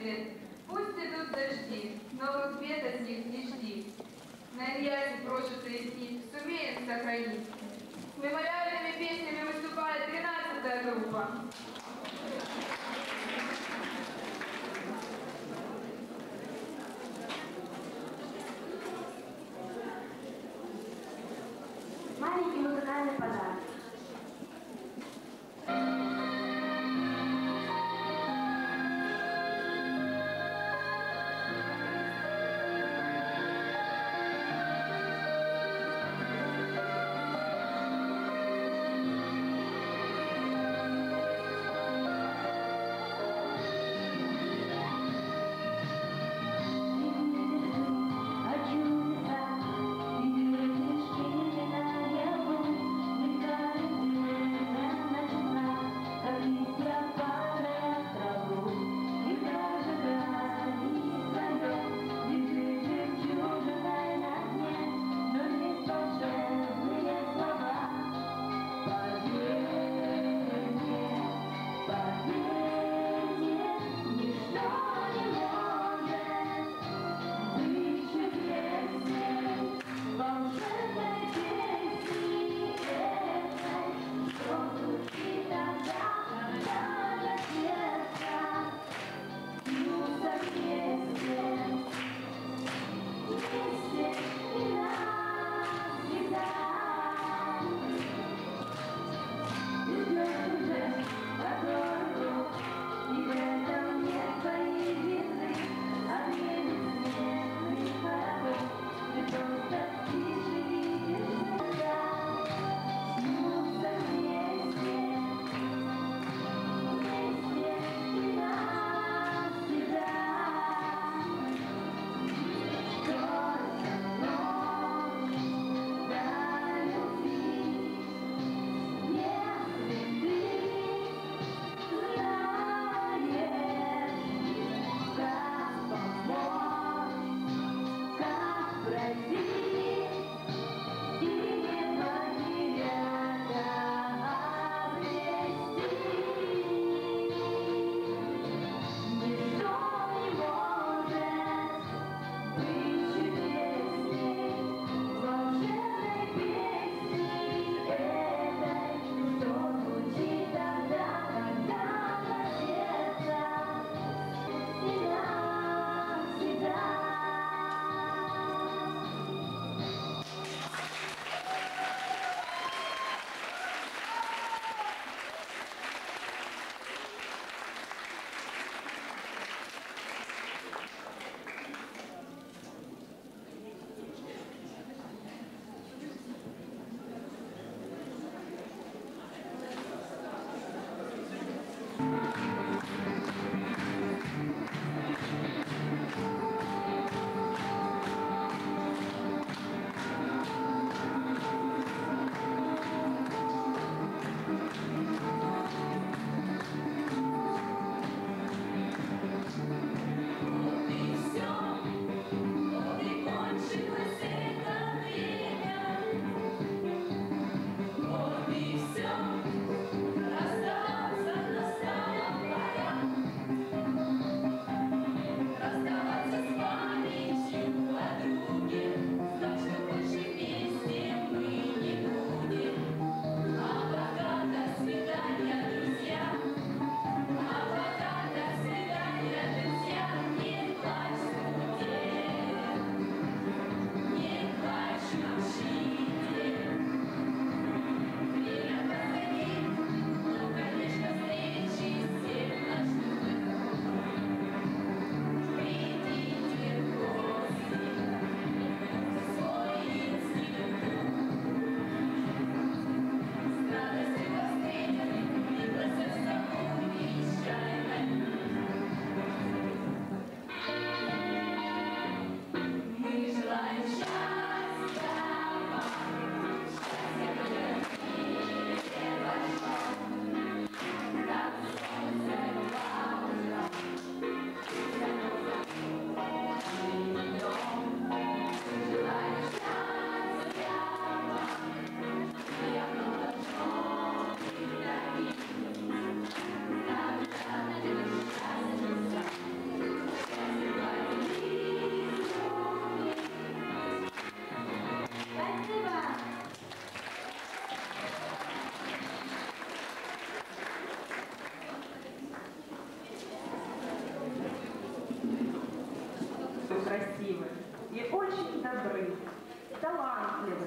свет. Пусть идут дожди, новых бед от них не жди. На Ильясе прожитые дни сумеем сохранить. С мемориальными песнями выступает 13-я группа. Маленький музыкальный подарок. красивы и очень добры, талантливы.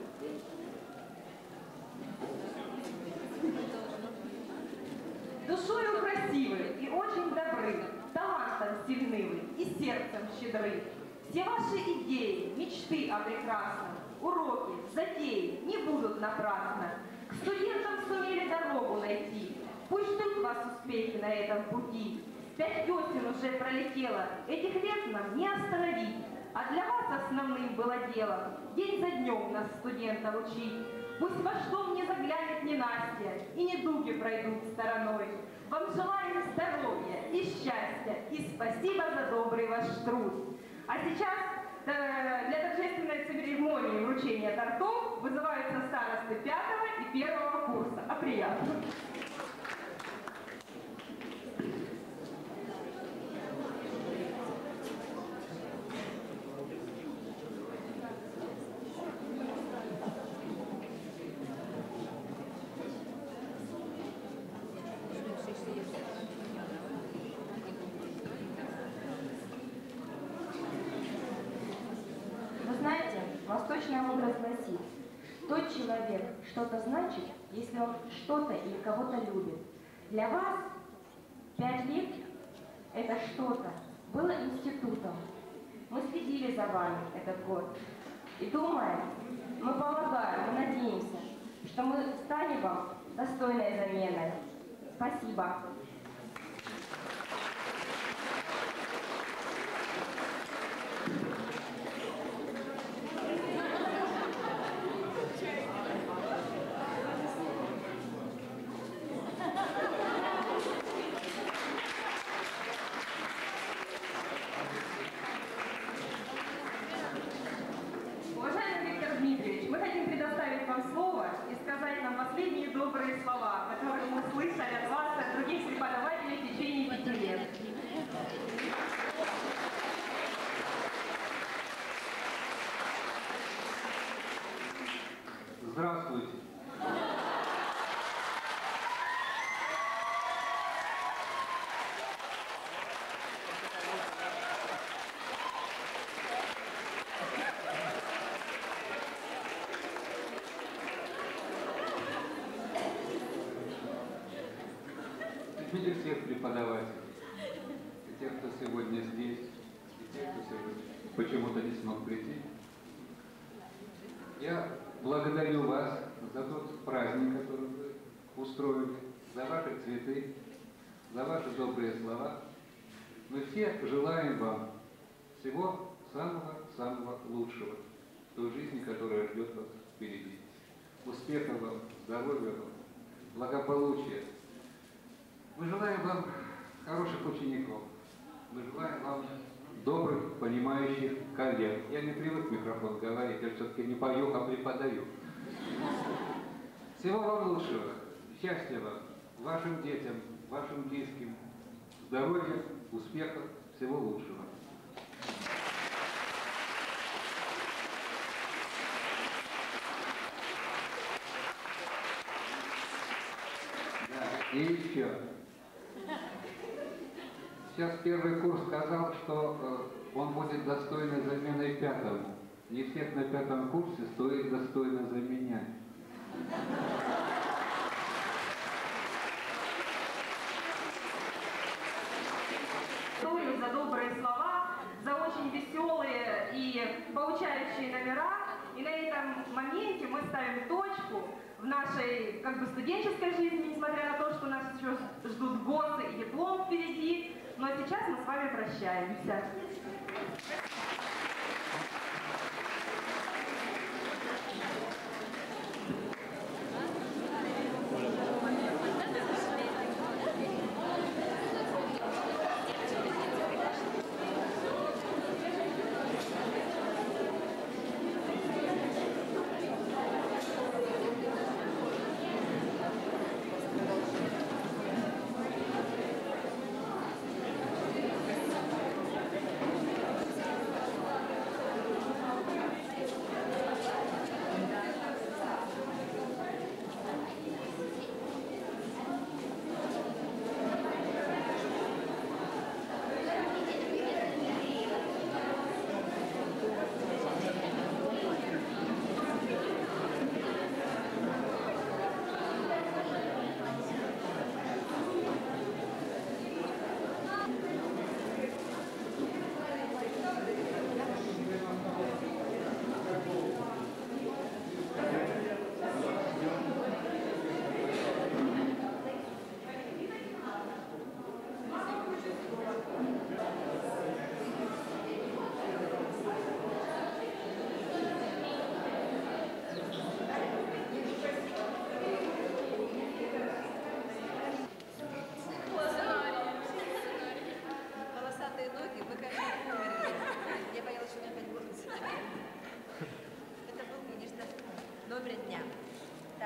Душою красивы и очень добры, талантом сильны вы и сердцем щедры. Все ваши идеи, мечты о прекрасном, уроки, затеи не будут напрасно. К студентам сумели дорогу найти, пусть ждут вас успехи на этом пути. 5 весен уже пролетело, этих лет нам не остановить. А для вас основным было дело день за днем нас, студентов, учить. Пусть в ваш дом не заглянет ненастья, и недуги пройдут стороной. Вам желаем здоровья и счастья, и спасибо за добрый ваш труд. А сейчас для торжественной церемонии вручения тортов вызываются старосты 5 и 1 курса. А приятно. Восточная мудрость гласит: тот человек что-то значит, если он что-то или кого-то любит. Для вас 5 лет это что-то было институтом. Мы следили за вами этот год и думаем, мы полагаем, мы надеемся, что мы станем вам достойной заменой. Спасибо. Последние добрые слова, которые мы слышали от вас, от других преподавателей в течение 5 лет. Здравствуйте. Видите всех преподавателей, и тех, кто сегодня здесь, и тех, кто сегодня почему-то не смог прийти. Я благодарю вас за тот праздник, который вы устроили, за ваши цветы, за ваши добрые слова. Мы все желаем вам всего самого-самого лучшего в той жизни, которая ждет вас впереди. Успехов вам, здоровья вам, благополучия. Мы желаем вам хороших учеников. Мы желаем вам добрых, понимающих коллег. Я не привык в микрофон говорить, я все-таки не пою, а преподаю. Всего вам лучшего, счастья вам, вашим детям, вашим близким, здоровья, успехов, всего лучшего. Да, и еще. Сейчас первый курс сказал, что он будет достойной заменой 5-му. Не всех на 5-м курсе стоит достойно заменять. За добрые слова, за очень веселые и поучающие номера. И на этом моменте мы ставим точку в нашей студенческой жизни, несмотря на то, что нас еще ждут годы и диплом впереди. Но сейчас мы с вами прощаемся.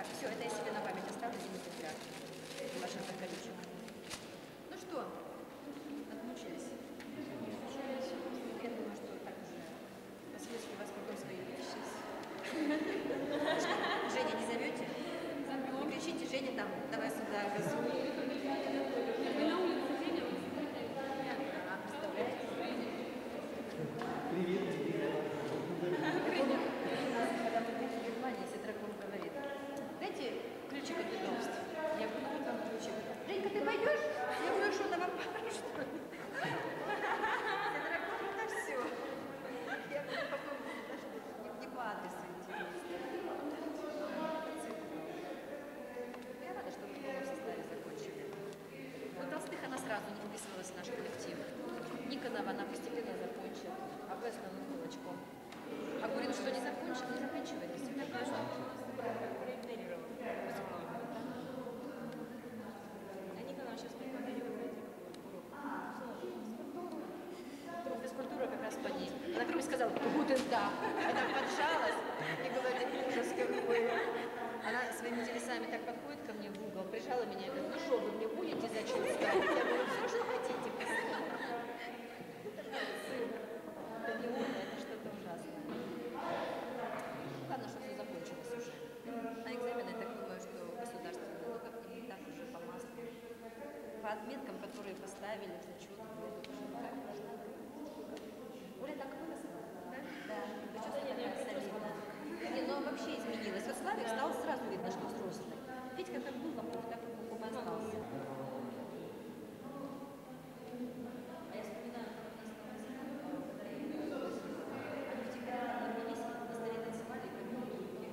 Так, все, это я себе на память оставлю, не потеряю. Ваших заколючек. Ну что, отмучились? Я думаю, что так уже по смыслу вас потом свои сейчас. Женя, не зовете? Не кричите, Женя там, давай сюда, газу. Вы на улице, Женя? А, представляете? Привет. Когда мы были в Германии, Ситраков говорит, дайте ключик от ведомств. Я говорю, ну там ключик. Женька, ты пойдешь? Я говорю, что на вам пару, что ли? Ситраков, это все. Я говорю, потом даже не по адресу интересно. Я рада, что вы в полном составе закончили. У Толстых она сразу не вписывалась в наш коллектив. Никонова она постепенно закончит, а вы основным кулачком. А Гурин что, не закончил? Не заканчивает? Всегда кажется. А Никонова сейчас преподает урок физкультуры как раз по ней. Она кроме сказала, гутен да. Она поджалась и говорит, ужас какой. Она своими телесами так подходит ко мне в угол, прижала меня и говорит, ну что, вы мне будете зачем ставить? Я говорю, все, что хотите. Это не умно, это что-то ужасное. Ладно, что все закончилось уже. А экзамены, я так думаю, что государственные, ну как не так уже по маслу. По отметкам, которые поставили, зачет, вроде уже никак не должна быть. Оля так выросла, да? Да. Причем такая солидная. Не, ну вообще изменилась. Вот Славик стал сразу видно, что взрослый. Витька как был вокруг, так и остался. А я вспоминаю, как у нас они всегда на столе танцевали, как мужики.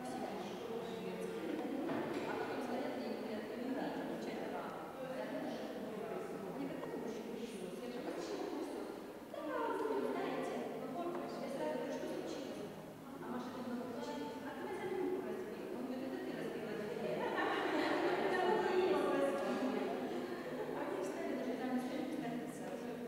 А потом стоят и говорят, вы не умеете включать права. Они как это мужчина? Я же почему просто? Да, знаете, я сразу говорю, что случилось? А Маша говорит, а ты меня за руку разбил. Он говорит, это ты разбила дверь. Они встали даже там, не стали писать.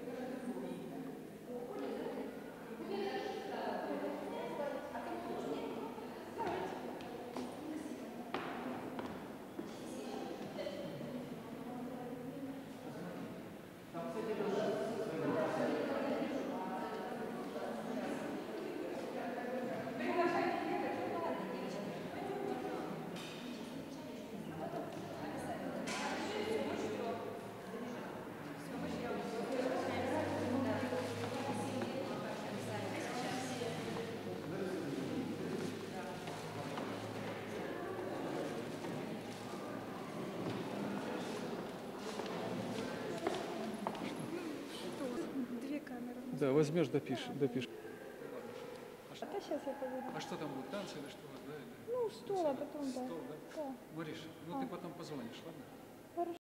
Да, возьмешь, допишешь. А сейчас я поведу. А что там будет, танцы или что? Да, или... Ну, стол, а потом, да. Стол, да? Да. Мариш, ну ты потом позвонишь, ладно? Хорошо.